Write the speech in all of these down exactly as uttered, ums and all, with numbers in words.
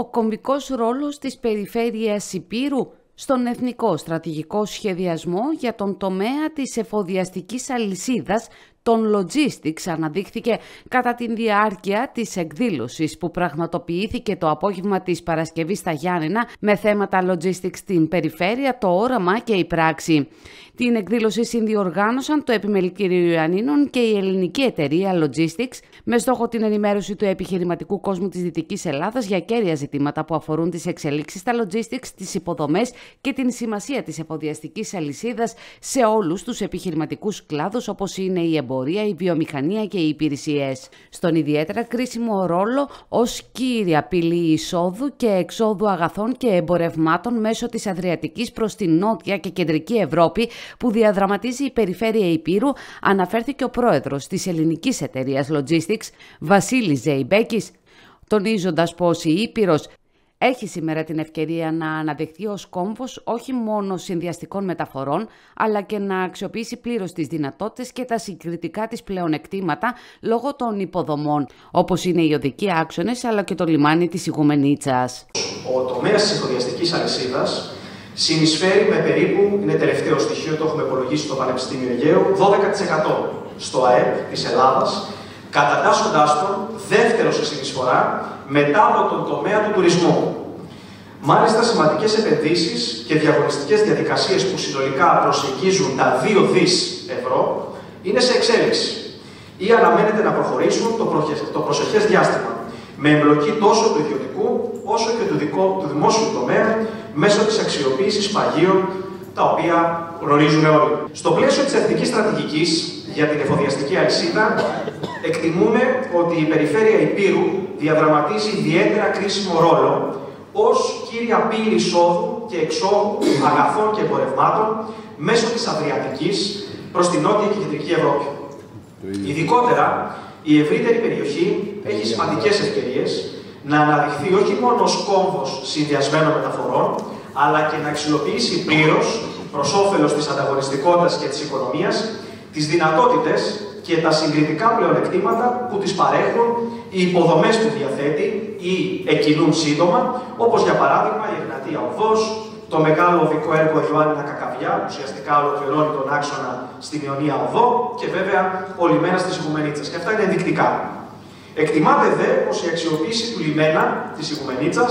ο κομβικός ρόλος της περιφέρειας Ηπείρου στον εθνικό στρατηγικό σχεδιασμό για τον τομέα της εφοδιαστικής αλυσίδας των logistics αναδείχθηκε κατά τη διάρκεια της εκδήλωσης που πραγματοποιήθηκε το απόγευμα της Παρασκευής στα Γιάννενα με θέματα logistics στην περιφέρεια, το όραμα και η πράξη. Την εκδήλωση συνδιοργάνωσαν το Επιμελητήριο Ιωαννίνων και η ελληνική εταιρεία Logistics με στόχο την ενημέρωση του επιχειρηματικού κόσμου της Δυτικής Ελλάδας για κέρια ζητήματα που αφορούν τις εξελίξεις στα logistics, τις υποδομές και την σημασία της εφοδιαστικής αλυσίδας σε όλους τους επιχειρηματικούς κλάδους όπως είναι η εμπορία, η βιομηχανία και οι υπηρεσίες. Στον ιδιαίτερα κρίσιμο ρόλο ως κύρια πύλη εισόδου και εξόδου αγαθών και εμπορευμάτων μέσω της Αδριατικής προς την Νότια και Κεντρική Ευρώπη που διαδραματίζει η περιφέρεια Ηπείρου, αναφέρθηκε ο πρόεδρος της ελληνικής εταιρείας Logistics, Βασίλης Ζεϊμπέκης, τονίζοντας πως η Ήπειρος έχει σήμερα την ευκαιρία να αναδεχθεί ως κόμβος όχι μόνο συνδυαστικών μεταφορών, αλλά και να αξιοποιήσει πλήρως τις δυνατότητες και τα συγκριτικά της πλεονεκτήματα λόγω των υποδομών, όπως είναι οι οδικοί άξονες αλλά και το λιμάνι της Ιγουμενίτσας. Ο τομέας της εφοδιαστικής αλυσίδας συνεισφέρει με περίπου, είναι τελευταίο στοιχείο, το έχουμε υπολογίσει στο Πανεπιστήμιο Αιγαίου, δώδεκα τοις εκατό στο ΑΕΠ της Ελλάδας, κατατάσσοντάς τον δεύτερο σε συνεισφορά μετά από τον τομέα του τουρισμού. Μάλιστα, σημαντικές επενδύσεις και διαγωνιστικές διαδικασίες που συνολικά προσεγγίζουν τα δύο δις ευρώ είναι σε εξέλιξη ή αναμένεται να προχωρήσουν το, προχε... το προσεχές διάστημα, με εμπλοκή τόσο του ιδιωτικού όσο και του, δικό... του δημόσιου τομέα μέσω της αξιοποίησης παγίων, τα οποία γνωρίζουν όλοι. Στο πλαίσιο της εθνικής στρατηγικής για την εφοδιαστική αλυσίδα, εκτιμούμε ότι η περιφέρεια Ηπείρου διαδραματίζει ιδιαίτερα κρίσιμο ρόλο ως κύρια πύλη εισόδου και εξόδου αγαθών και εμπορευμάτων μέσω της Αδριατικής προς την Νότια και Κεντρική Ευρώπη. Ειδικότερα, η ευρύτερη περιοχή έχει σημαντικές ευκαιρίες να αναδειχθεί όχι μόνο ως κόμβος συνδυασμένων μεταφορών, αλλά και να αξιοποιήσει πλήρως προς όφελος της ανταγωνιστικότητας και της οικονομίας τις δυνατότητες και τα συγκριτικά πλεονεκτήματα που τις παρέχουν οι υποδομές που διαθέτει ή εκκινούν σύντομα, όπως για παράδειγμα η Εγνατία Οδός, το μεγάλο οδικό έργο Ιωάννινα Κακαβιά, που ουσιαστικά ολοκληρώνει τον άξονα στην Ιωνία Οδό και βέβαια ο λιμένας της Ιγουμενίτσας. Και αυτά είναι ενδεικτικά. Εκτιμάται δε πως η αξιοποίηση του λιμένα της Ιγουμενίτσας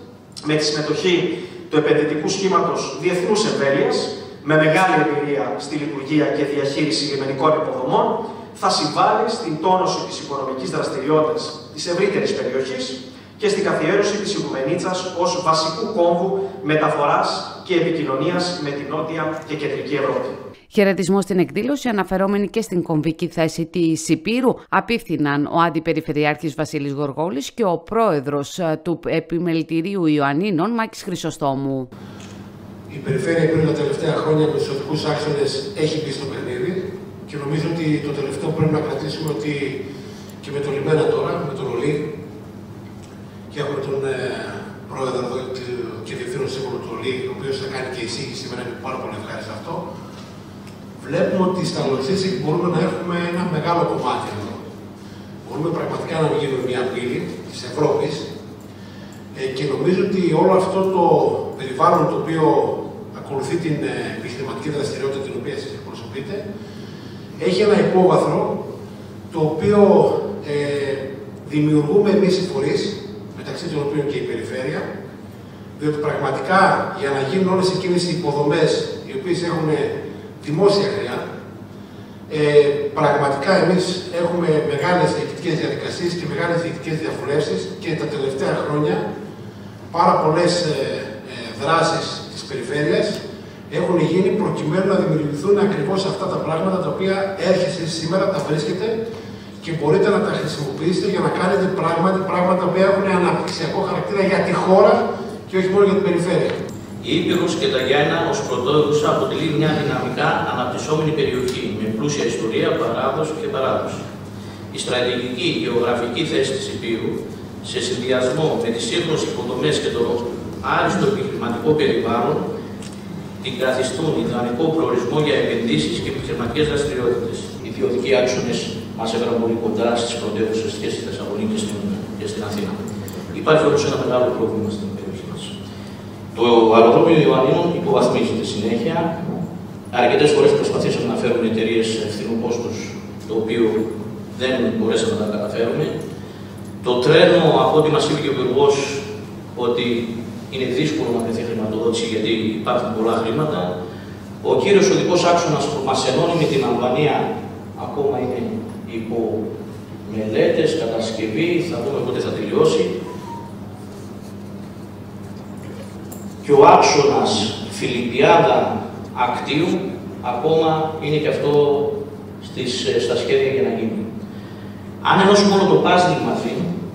με τη συμμετοχή του επενδυτικού σχήματος διεθνούς εμβέλειας, με μεγάλη εμπειρία στη λειτουργία και διαχείριση λιμενικών υποδομών, θα συμβάλλει στην τόνωση της οικονομικής δραστηριότητας της ευρύτερης περιοχής και στην καθιέρωση της Ιγουμενίτσας ως βασικού κόμβου μεταφοράς και επικοινωνίας με την Νότια και Κεντρική Ευρώπη. Χαιρετισμό στην εκδήλωση, αναφερόμενοι και στην κομβική θέση της Ηπείρου, απίφθηναν ο Αντιπεριφερειάρχης Βασίλης Γοργόλης και ο πρόεδρος του Επιμελητηρίου Ιωαννίνων, Μάκης Χρυσοστόμου. Η περιφέρεια πριν τα τελευταία χρόνια με τους οδικούς άξονες έχει μπει στο παιχνίδι και νομίζω ότι το τελευταίο που πρέπει να κρατήσουμε ότι και με το λιμένα τώρα, με τον Ολί, και έχουμε τον ε, πρόεδρο εδώ και διευθύνων σύμβολο του Ολί, ο οποίος θα κάνει και εισήγηση σήμερα, είναι πάρα πολύ ευχάριστο αυτό. Βλέπουμε ότι στα logistics μπορούμε να έχουμε ένα μεγάλο κομμάτι εδώ. Μπορούμε πραγματικά να γίνουμε μια πύλη της Ευρώπης ε, και νομίζω ότι όλο αυτό το περιβάλλον το οποίο ακολουθεί την ε, επιχειρηματική δραστηριότητα την οποία εσείς εκπροσωπείτε, έχει ένα υπόβαθρο το οποίο ε, δημιουργούμε εμείς οι φορείς, μεταξύ των οποίων και η περιφέρεια, διότι πραγματικά για να γίνουν όλες εκείνες οι υποδομές οι οποίες έχουν δημόσια χρειά, ε, πραγματικά εμείς έχουμε μεγάλες διοικητικές διαδικασίες και μεγάλες διοικητικές διαβουλεύσεις και τα τελευταία χρόνια πάρα πολλές ε, ε, δράσεις της περιφέρειας έχουν γίνει προκειμένου να δημιουργηθούν ακριβώς αυτά τα πράγματα τα οποία έρχεστε σήμερα, τα βρίσκετε και μπορείτε να τα χρησιμοποιήσετε για να κάνετε πράγματι πράγματα που έχουν αναπτυξιακό χαρακτήρα για τη χώρα και όχι μόνο για την περιφέρεια. Η Ήπειρος και τα Γιάννενα ως πρωτεύουσα αποτελεί μια δυναμικά αναπτυσσόμενη περιοχή με πλούσια ιστορία, παράδοση και παράδοση. Η στρατηγική γεωγραφική θέση της Ηπείρου, σε συνδυασμό με τις σύγχρονες υποδομές και το άριστο επιχειρηματικό περιβάλλον, την καθιστούν ιδανικό προορισμό για επενδύσεις και επιχειρηματικές δραστηριότητες. Οι δύο οδικοί άξονες μας έφεραν πολύ κοντά στις πρωτεύουσες και στη Θεσσαλονίκη και στην Αθήνα. Η υπάρχει όντως ένα μεγάλο πρόβλημα στην περιοχή μας. Το αεροδρόμιο Ιωαννίνων υποβαθμίζεται συνέχεια. Αρκετές φορές προσπαθήσαμε να φέρουμε εταιρείες φθηνού κόστους, το οποίο δεν μπορέσαμε να καταφέρουμε. Το τρένο, από ό,τι μας είπε και ο Υπουργός, ότι είναι δύσκολο να βρεθεί χρηματοδότηση γιατί υπάρχουν πολλά χρήματα. Ο κύριος οδικός άξονας που μας ενώνει με την Αλβανία ακόμα είναι υπό μελέτες, κατασκευή, θα δούμε πότε θα τελειώσει. Και ο άξονας Φιλιππιάδα Ακτίου ακόμα είναι και αυτό στις, στα σχέδια για να γίνει. Αν ενώσουμε όλο το πάζλ μαζί,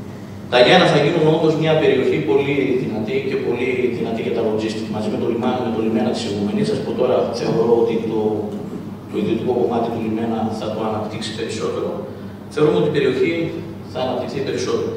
τα Γιάννα θα γίνουν όντως μια περιοχή πολύ δυνατή και πολύ δυνατή για τα logistics. Μαζί με το λιμάνι, με το λιμένα της Ιγουμενίτσας, που τώρα θεωρώ ότι το, το ιδιωτικό κομμάτι του λιμένα θα το αναπτύξει περισσότερο. Θεωρούμε ότι η περιοχή θα αναπτυχθεί περισσότερο.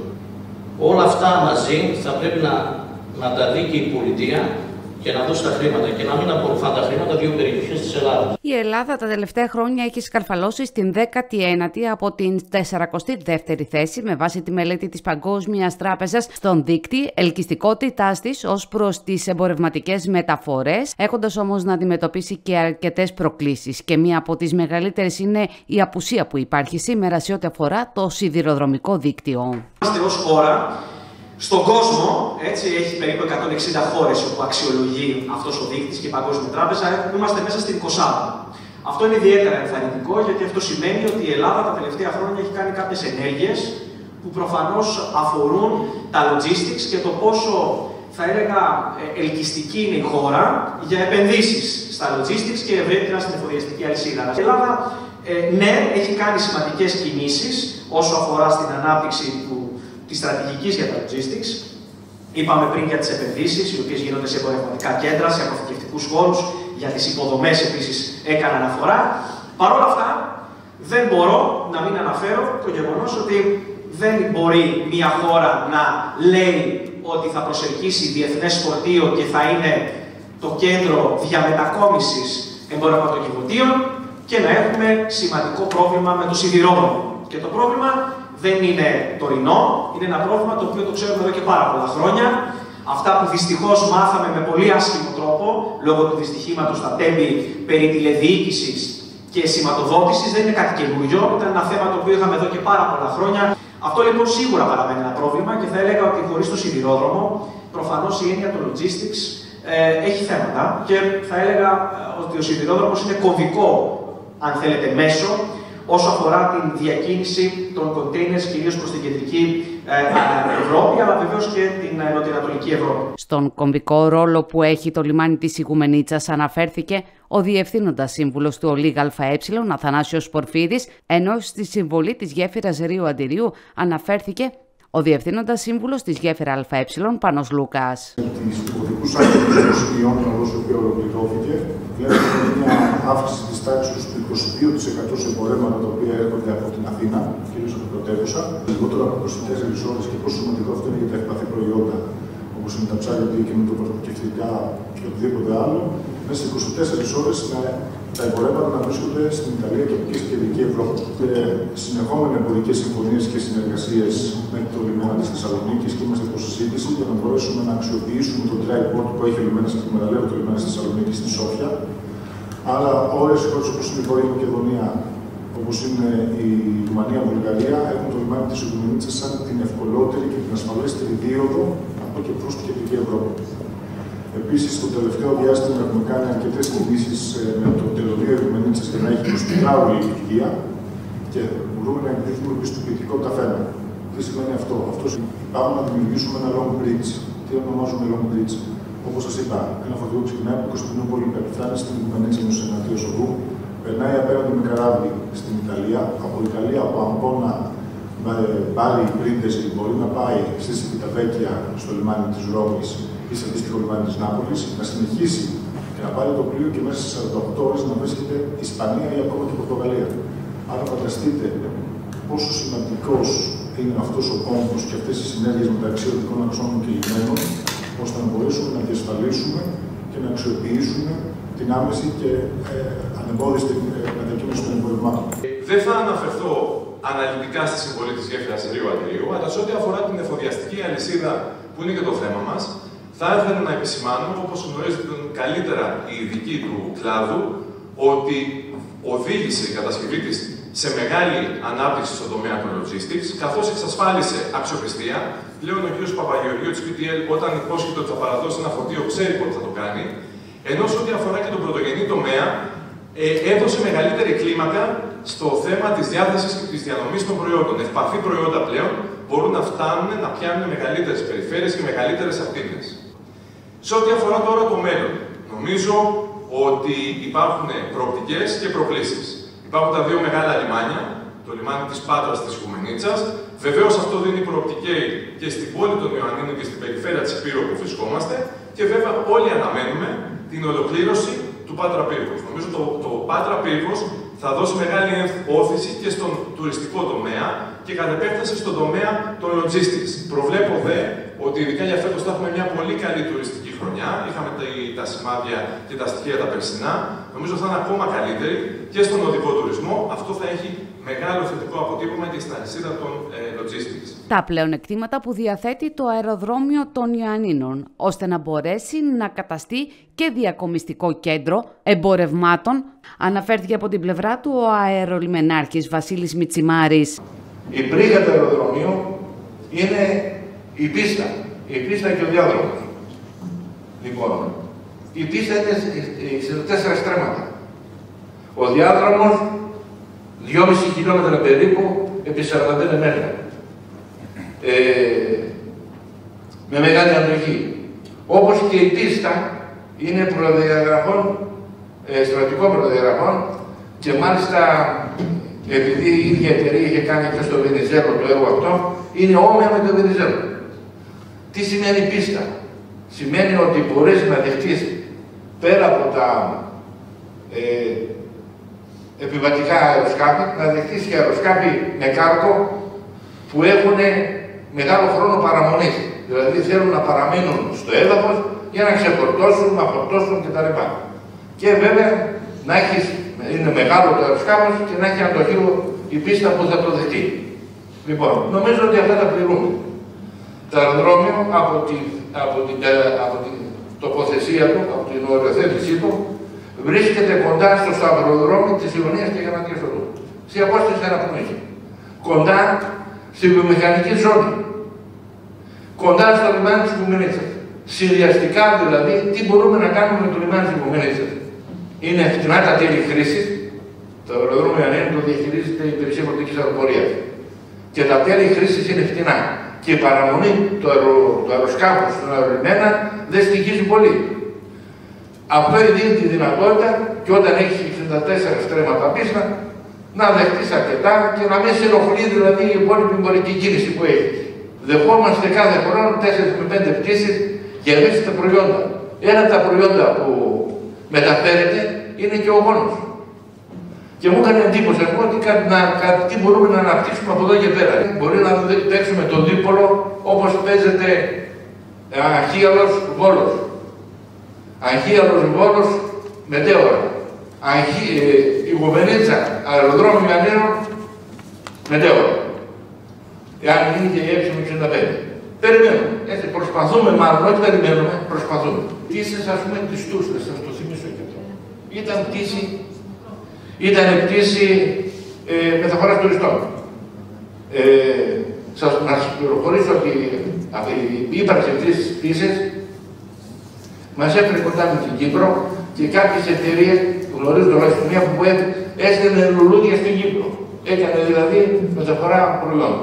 Όλα αυτά μαζί θα πρέπει να, να τα δει και η πολιτεία και να δώσει τα χρήματα και να μην απορροφάνε τα χρήματα δύο περιοχές της Ελλάδας. Η Ελλάδα τα τελευταία χρόνια έχει σκαρφαλώσει στην δέκατη ένατη από την τεσσαρακοστή δεύτερη θέση με βάση τη μελέτη της Παγκόσμιας Τράπεζας στον δείκτη ελκυστικότητάς της ως προς τις εμπορευματικές μεταφορές, έχοντας όμως να αντιμετωπίσει και αρκετές προκλήσεις. Και μία από τις μεγαλύτερες είναι η απουσία που υπάρχει σήμερα σε ό,τι αφορά το σιδηροδρομικό δίκτυο. Είμαστε ως χώρα στον κόσμο, έτσι, έχει περίπου εκατόν εξήντα χώρες όπου αξιολογεί αυτός ο δείκτης και η Παγκόσμια Τράπεζα, είμαστε μέσα στην εικοσάδα. Αυτό είναι ιδιαίτερα ενθαρρυντικό γιατί αυτό σημαίνει ότι η Ελλάδα τα τελευταία χρόνια έχει κάνει κάποιες ενέργειες που προφανώς αφορούν τα logistics και το πόσο, θα έλεγα, ελκυστική είναι η χώρα για επενδύσεις στα logistics και ευρύτερα στην εφοδιαστική αλυσίδα. Η Ελλάδα, ε, ναι, έχει κάνει σημαντικές κινήσεις όσο αφορά στην ανάπτυξη του της στρατηγικής για τα logistics. Είπαμε πριν για τις επενδύσεις, οι οποίες γίνονται σε εμπορευματικά κέντρα, σε αποθηκευτικούς χώρους, για τις υποδομές επίσης έκανα αναφορά. Παρ' όλα αυτά, δεν μπορώ να μην αναφέρω το γεγονός ότι δεν μπορεί μια χώρα να λέει ότι θα προσελκύσει διεθνές φορτίο και θα είναι το κέντρο διαμετακόμισης εμπορευματοκιβωτίων και να έχουμε σημαντικό πρόβλημα με το σιδηρόδρομο. Και το πρόβλημα δεν είναι τωρινό, είναι ένα πρόβλημα το οποίο το ξέρουμε εδώ και πάρα πολλά χρόνια. Αυτά που δυστυχώς μάθαμε με πολύ άσχημο τρόπο, λόγω του δυστυχήματος στα Τέμπη περί τηλεδιοίκησης και σηματοδότησης, δεν είναι κάτι καινούριο, ήταν ένα θέμα το οποίο είχαμε εδώ και πάρα πολλά χρόνια. Αυτό λοιπόν σίγουρα παραμένει ένα πρόβλημα και θα έλεγα ότι χωρίς το σιδηρόδρομο, προφανώς η έννοια των logistics ε, έχει θέματα και θα έλεγα ότι ο σιδηρόδρομος είναι κομβικό, αν θέλετε, μέσο όσο αφορά την διακίνηση των containers κυρίως προς την κεντρική ε, Ευρώπη, αλλά βεβαίως και την νοτιοανατολική Ευρώπη. Στον κομβικό ρόλο που έχει το λιμάνι της Ιγουμενίτσας αναφέρθηκε ο Διευθύνοντας Σύμβουλος του ΟΛΙΓ ΑΕ, Αθανάσιος Πορφίδης, ενώ στη συμβολή της γέφυρας Ρίου Αντιρίου αναφέρθηκε ο Διευθύνοντας Σύμβουλος της γέφυρα ΑΕ, Πάνος Λούκας. Τις υποδικούς άξονες του Ιόνιου, όσο οποίο ολοκληρώθηκε, βλέπουμε μια αύξηση της τάξης του είκοσι δύο τοις εκατό σε εμπορεύματα τα οποία έρχονται από την Αθήνα, κυρίως από την πρωτεύουσα, λιγότερο από είκοσι τέσσερις ώρες και πόσο σημαντικό αυτό είναι για τα ευπαθή προϊόντα, όπως είναι τα ψάρια και με το πρωτοκευτικά και οτιδήποτε άλλο, μέσα σε είκοσι τέσσερις ώρες τα εμπορεύματα να βρίσκονται στην Ιταλία και εκεί στην κεντρική Ευρώπη. Και συνεχόμενες εμπορικές συμφωνίες και συνεργασίες με το λιμένα της Θεσσαλονίκης και είμαστε προς συζήτηση για να μπορέσουμε να αξιοποιήσουμε το dry port που έχει ο λιμένας και μεταλλεύει το λιμένα της Θεσσαλονίκης στη Σόφια. Αλλά όλες οι χώρες όπως είναι η Βόρεια Μακεδονία, όπως είναι η Ρουμανία, η Βουλγαρία, έχουν το λιμάνι της Ιγουμενίτσας σαν την ευκολότερη και την ασφαλέστερη δίωδο από και προς την κεντρική Ευρώπη. Επίσης, στο τελευταίο διάστημα έχουμε κάνει αρκετές κινήσεις με το τελωνείο Ιγουμενίτσας για να έχει προστιπράουλη λειτουργία και μπορούμε να εκδίδουμε πιστοποιητικό καθένα. Τι σημαίνει αυτό? Αυτό πάμε να δημιουργήσουμε ένα long bridge. Τι ονομάζουμε long bridge? Όπως σας είπα, ένα φορτηγό ξεκινάει από την Κωνσταντινούπολη, φτάνει στην Ιγουμενίτσα με Σενατίο Οδού, περνάει απέναντι με καράβι στην Ιταλία, από Ιταλία, από Αμπώνα, πάλι Πρίντεζι, μπορεί να πάει στη Σιβιταβέκια στο λιμάνι της Ρώμης ή σε αντίστοιχο λιμάνι της Νάπολης, να συνεχίσει και να πάρει το πλοίο και μέσα σε σαράντα οκτώ ώρες να βρίσκεται Ισπανία ή ακόμα και Πορτογαλία. Άρα φανταστείτε πόσο σημαντικός είναι αυτός ο κόμβος και αυτές οι συνέργειες μεταξύ οδικών αξώνων και λιμένων, ώστε να μπορέσουμε να διασφαλίσουμε και να αξιοποιήσουμε την άμεση και ε, ανεμπόδιστη μετακίνηση των εμπορευμάτων. Δεν θα αναφερθώ αναλυτικά στη συμβολή της γέφυρας Ρίου-Αντρίου, αλλά σε ό,τι αφορά την εφοδιαστική αλυσίδα, που είναι και το θέμα μας, θα ήθελα να επισημάνω, όπως γνωρίζετε καλύτερα οι ειδικοί του κλάδου, ότι οδήγησε η κατασκευή της σε μεγάλη ανάπτυξη στον τομέα των logistics, καθώς εξασφάλισε αξιοπιστία. Πλέον ο κ. Παπαγεωργίου της πι τι ελ, όταν υπόσχεται ότι θα παραδώσει ένα φορτίο, ξέρει πότε θα το κάνει. Ενώ σε ό,τι αφορά και τον πρωτογενή τομέα, ε, έδωσε μεγαλύτερη κλίμακα στο θέμα της διάθεσης και της διανομής των προϊόντων. Ευπαθή προϊόντα πλέον μπορούν να φτάνουν να πιάνουν μεγαλύτερες περιφέρειες και μεγαλύτερες ακτίνες. Σε ό,τι αφορά τώρα το μέλλον, νομίζω ότι υπάρχουν προοπτικές και προκλήσεις. Υπάρχουν τα δύο μεγάλα λιμάνια, το λιμάνι της Πάτρας και της Οικουμενίτσας. Βεβαίως αυτό δίνει προοπτική και στην πόλη των Ιωαννίνων και στην περιφέρεια της Υπήρου που βρισκόμαστε. Και βέβαια όλοι αναμένουμε την ολοκλήρωση του Πάτρα Πύργος. Νομίζω το, το Πάτρα Πύργος θα δώσει μεγάλη όθηση και στον τουριστικό τομέα και κατ' επέκταση στον τομέα των logistics. Προβλέπω δε ότι ειδικά για φέτος θα έχουμε μια πολύ καλή τουριστική χρονιά. Είχαμε τα σημάδια και τα στοιχεία τα περσινά. Νομίζω θα είναι ακόμα καλύτερη και στον οδικό τουρισμό. Αυτό θα έχει μεγάλο θετικό αποτύπωμα και στην αλυσίδα των ε, logistics. Τα πλεονεκτήματα που διαθέτει το αεροδρόμιο των Ιωαννίνων, ώστε να μπορέσει να καταστεί και διακομιστικό κέντρο εμπορευμάτων, αναφέρθηκε από την πλευρά του ο αερολιμενάρχης Βασίλης Μιτσιμάρης. Η πρίγα του αεροδρομίου είναι η πίστα, η πίστα και ο διάδρομος. Λοιπόν, η πίστα είναι σε τέσσερα στρέμματα. Ο διάδρομος δυόμισι χιλιόμετρα περίπου επί σαράντα πέντε μέτρα. Ε, με μεγάλη αντοχή. Όπως και η πίστα είναι προδιαγραφών, ε, στρατικών προδιαγραφών και μάλιστα επειδή η ίδια εταιρεία είχε κάνει και στο Βενιζέλο το έργο αυτό, είναι όμοια με το Βενιζέλο. Τι σημαίνει πίστα? Σημαίνει ότι μπορείς να δεχτείς πέρα από τα ε, επιβατικά αεροσκάφη, να δεχτείς και αεροσκάφη με κάρκο που έχουν μεγάλο χρόνο παραμονής. Δηλαδή θέλουν να παραμείνουν στο έδαφος για να ξεφορτώσουν, να φορτώσουν κτλ. Και βέβαια να έχεις, είναι μεγάλο το αεροσκάφος και να έχει αντοχή η πίστα που θα το δεχτεί. Λοιπόν, νομίζω ότι αυτά τα πληρούμε. Το αεροδρόμιο από, τη, από, την, από την τοποθεσία του, από την οριοθέτησή του, βρίσκεται κοντά στο σταυροδρόμι της Ιωνίας και Γαλατίας Οδού. Σε απόσταση ένα πνεύμα. Κοντά στη βιομηχανική ζώνη. Κοντά στο λιμάνι της Οικουμενίτσας. Συνδυαστικά δηλαδή, τι μπορούμε να κάνουμε με το λιμάνι της Οικουμενίτσας. Είναι φτηνά τα τέλη χρήσης. Το αεροδρόμιο Ιωαννίνων το διαχειρίζεται η υπηρεσία πολιτικής αεροπορίας. Και τα τέλη χρήσης είναι φτηνά. Και η παραμονή του αερο, αεροσκάφου στον αερολιμένα δεν στοιχίζει πολύ. Αυτό δίνει τη δυνατότητα και όταν έχει εξήντα τέσσερα στρέμματα πίστα να δεχτείς αρκετά και να μην σε ενοχλεί δηλαδή η υπόλοιπη εμπορική κίνηση που έχει. Δεχόμαστε κάθε χρόνο τέσσερις με πέντε πτήσεις για ευαίσθητα προϊόντα. Ένα από τα προϊόντα που μεταφέρεται είναι και ο γόνος. Και μου έκανε εντύπωση ας πούμε, ότι κάτι, να, κάτι, τι μπορούμε να αναπτύξουμε από εδώ και πέρα. Μπορεί να παίξουμε τον δίπολο όπως παίζεται Αγχίαλος Βόλος. Αγχίαλος Βόλος μετέωρα. Αγχί, ε, η Οικουμενίτσα αεροδρόμιο Ιωαννίνων μετέωρα. Εάν είναι και η έξι εξήντα πέντε. Περιμένουμε. Έτσι, προσπαθούμε μάλλον, όχι περιμένουμε, προσπαθούμε. Πτήσεις ας πούμε τις Τούσλες, θα το θυμίσω και αυτό. Ήταν πτήση Ήταν πτήση ε, μεταφοράς τουριστών. Ε, σας, να σας πληροφορήσω ότι η ύπαρξη αυτής της πτήσης μας έφερε κοντά με την Κύπρο και κάποιες εταιρείες γνωρίζουν τουλάχιστον μία που έστελνε λουλούδια στην Κύπρο. Έκανε δηλαδή μεταφορά προϊόντων.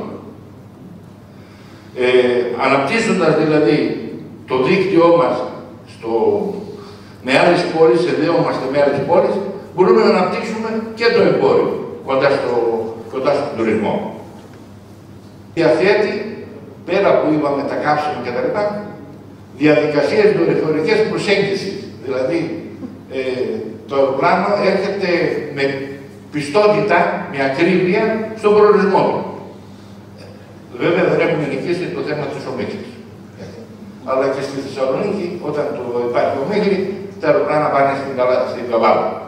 Ε, αναπτύσσοντας δηλαδή το δίκτυό μας στο, με άλλες πόλεις, εδέομαστε με άλλες πόλεις, μπορούμε να αναπτύξουμε και το εμπόριο κοντά, στο, κοντά στον τουρισμό. Διαθέτει, πέρα που είπαμε τα κάψιμα και τα λοιπά, διαδικασίες δορυφορικές προσέγγισης. Δηλαδή, ε, το αεροπλάνο έρχεται με πιστότητα, με ακρίβεια στον προορισμό του. Βέβαια δεν έχουμε νικήσει το θέμα της ομίχλης. Αλλά και στη Θεσσαλονίκη, όταν το υπάρχει ομίχλη, τα αεροπλάνα πάνε στην Καβάλα.